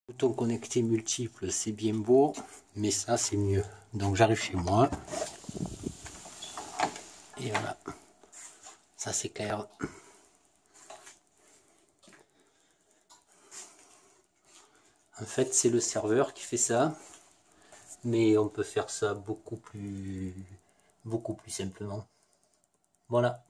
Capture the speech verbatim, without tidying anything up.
Bouton connecté multiple, c'est bien beau, mais ça c'est mieux. Donc j'arrive chez moi. Et voilà. Ça c'est clair. En fait, c'est le serveur qui fait ça. Mais on peut faire ça beaucoup plus, beaucoup plus simplement. Voilà.